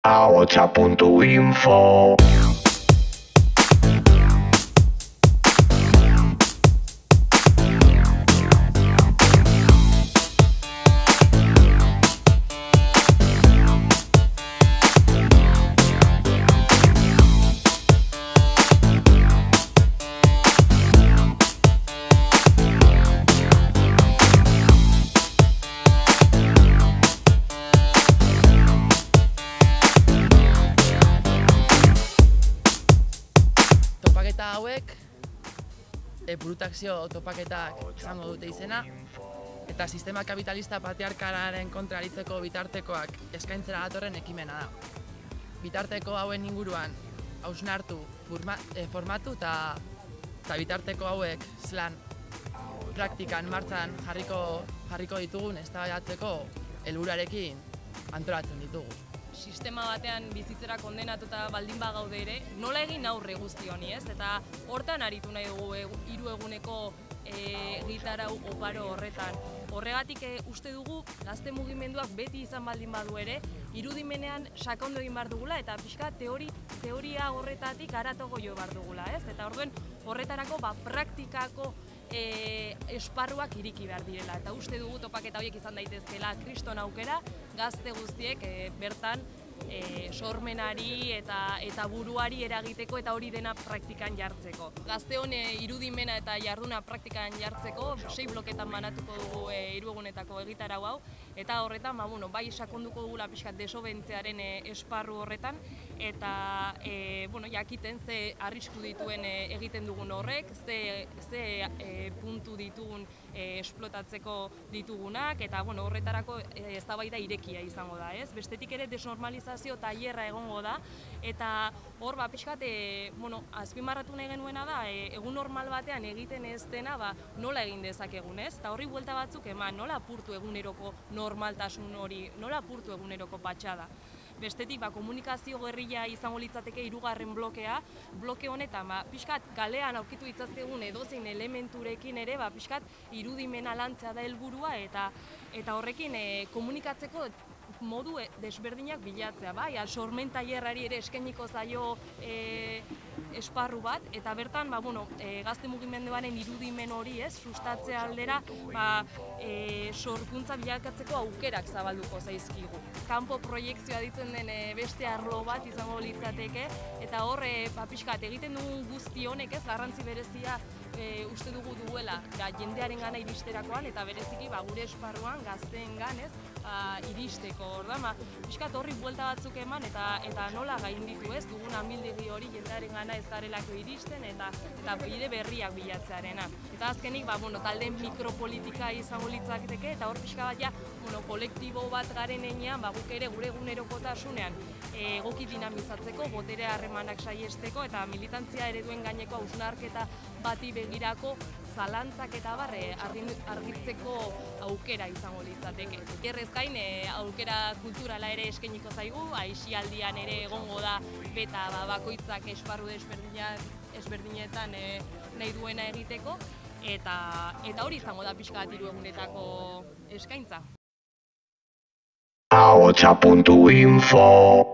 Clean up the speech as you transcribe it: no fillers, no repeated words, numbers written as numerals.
ahotsa.info. Topaketa hauek burutaxio topaketak izango dute izena, eta sistema kapitalista patriarkalaren kontra aritzeko bitartekoak eskaintzera datorren ekimena da. Bitarteko hauen inguruan hausnartu, formatu eta bitarteko hauek zelan praktikan martxan jarriko ditugun eztabaidatzeko helburuarekin antolatzen ditugu. Sistema batean bizitzera kondenatuta baldin bagaude ere, nola egin aurre guzti honi, ez? Eta hortan aritu nahi dugu 3 eguneko egitarau oparo horretan. Horregatik uste dugu gazte mugimenduak beti izan baldin badu ere, irudimenean sakondu egin behar dugula eta pixka teoria horretatik haratago jo behar dugula, ez? Eta orduen horretarako praktikako esparruak iriki behar direla. Eta uste dugu topaketa horiek izan daitezkela kriston aukera, gazte guztiek bertan sormenari eta buruari eragiteko eta hori dena praktikan jartzeko. Gazteon irudimena eta jarduna praktikan jartzeko 6 bloketan banatuko dugu 3 egunetako egitarau hau, eta horretan bai sakonduko dugula pixkat desobentzearen esparru horretan, eta jakiten ze arrisku dituen egiten dugun horrek, ze puntu ditugun esplotatzeko ditugunak, eta horretarako eztabaida irekia izango da, ez? Bestetik ere desnormalizazio tailerra egongo da, eta hor pixkat azpimarratu nahi genuena da, egun normal batean egiten ez dena nola egin dezakegun, ez? Eta horri buelta batzuk eman, nola apurtu eguneroko normaltasun hori, nola apurtu eguneroko patxada. Bestetik komunikazio gerrilla izango litzateke 3. blokea, bloke honetan pixkat kalean aurkitu ditzazkegun edozein elementurekin ere pixkat irudimena lantzea da helburua, eta horrekin komunikatzeko modu desberdinak bilatzea, sormen tailerrari ere eskainiko zaio esparru bat, eta bertan gazte mugimenduaren irudimen hori sustatze aldera sorkuntza bilakatzeko aukerak zabalduko zaizkigu. Kanpo proiekzioa ditzen den beste arlo bat izango litzateke, eta hor pixkat egiten dugun guzti honek garrantzi berezia uste duela jendearen gana iristerakoan, eta bereziki gure esparruan gazteengan iristeko. Pixkat horri buelta batzuk eman eta nola gainditu dugun amildegi hori jendearen gana ez garelako iristen eta bide berriak bilatzearena. Eta azkenik talde mikropolitika izango litzateke, eta hor pixka bat kolektibo bat garen enean guk ere gure egunerokotasunean egoki dinamizatzeko, botere harremanak saihesteko eta militantzia ereduen gaineko hausnarketa bati begirako zalantzak eta argitzeko aukera izango litzateke. Errez gain, aukera kulturala ere eskainiko zaigu, aisialdian ere egongo da beta bakoitzak esparru desberdinetan nahi duena egiteko, eta hori izango da pixka 3 egunetako eskaintza. ahotsa.info